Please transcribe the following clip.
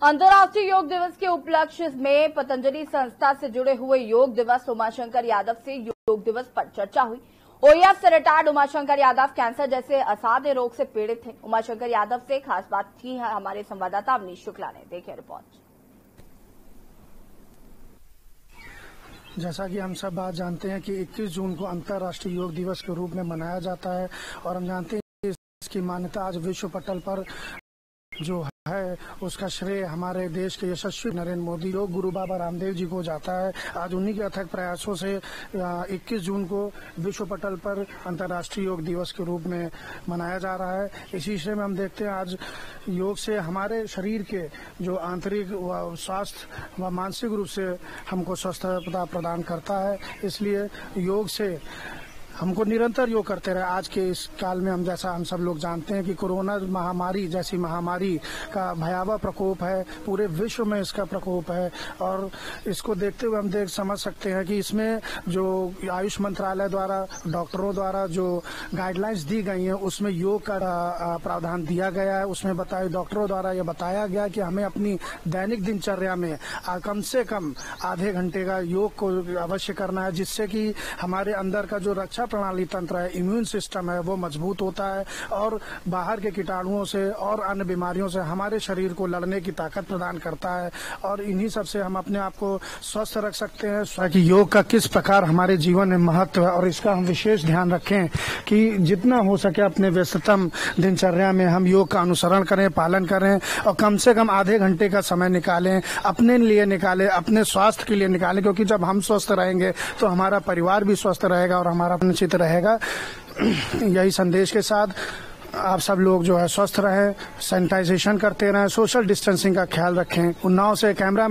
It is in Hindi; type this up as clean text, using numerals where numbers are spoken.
अंतर्राष्ट्रीय योग दिवस के उपलक्ष्य में पतंजलि संस्था से जुड़े हुए योग दिवस उमाशंकर यादव से योग दिवस पर चर्चा हुई। ओईएफ से रिटायर्ड उमाशंकर यादव कैंसर जैसे असाध्य रोग से पीड़ित थे। उमाशंकर यादव से खास बात की है हमारे संवाददाता अवनीश शुक्ला ने। देखिए रिपोर्ट। जैसा कि हम सब बात जानते हैं कि 21 जून को अंतर्राष्ट्रीय योग दिवस के रूप में मनाया जाता है और हम जानते हैं कि इसकी मान्यता आज विश्व पटल पर जो है उसका श्रेय हमारे देश के यशस्वी नरेंद्र मोदी योग गुरु बाबा रामदेव जी को जाता है। आज उन्हीं के अथक प्रयासों से 21 जून को विश्व पटल पर अंतर्राष्ट्रीय योग दिवस के रूप में मनाया जा रहा है। इसी विषय में हम देखते हैं आज योग से हमारे शरीर के जो आंतरिक व स्वास्थ्य व मानसिक रूप से हमको स्वस्थता प्रदान करता है। इसलिए योग से हमको निरंतर योग करते रहे। आज के इस काल में हम सब लोग जानते हैं कि कोरोना महामारी जैसी महामारी का भयावह प्रकोप है, पूरे विश्व में इसका प्रकोप है और इसको देखते हुए हम समझ सकते हैं कि इसमें जो आयुष मंत्रालय द्वारा डॉक्टरों द्वारा जो गाइडलाइंस दी गई हैं उसमें योग का प्रावधान दिया गया है। उसमें डॉक्टरों द्वारा यह बताया गया कि हमें अपनी दैनिक दिनचर्या में कम से कम आधे घंटे का योग को अवश्य करना है, जिससे कि हमारे अंदर का जो रक्षा प्रणाली तंत्र है, इम्यून सिस्टम है, वो मजबूत होता है और बाहर के कीटाणुओं से और अन्य बीमारियों से हमारे शरीर को लड़ने की ताकत प्रदान करता है और इन्हीं सब से हम अपने आप को स्वस्थ रख सकते हैं। कि योग का किस प्रकार हमारे जीवन में महत्व है और इसका हम विशेष ध्यान रखें कि जितना हो सके अपने व्यस्ततम दिनचर्या में हम योग का अनुसरण करें, पालन करें और कम से कम आधे घंटे का समय निकालें, अपने लिए निकालें, अपने स्वास्थ्य के लिए निकालें, क्योंकि जब हम स्वस्थ रहेंगे तो हमारा परिवार भी स्वस्थ रहेगा और हमारा निश्चित रहेगा। यही संदेश के साथ आप सब लोग जो है स्वस्थ रहें, सैनिटाइजेशन करते रहें, सोशल डिस्टेंसिंग का ख्याल रखें। उन्नाव से कैमरा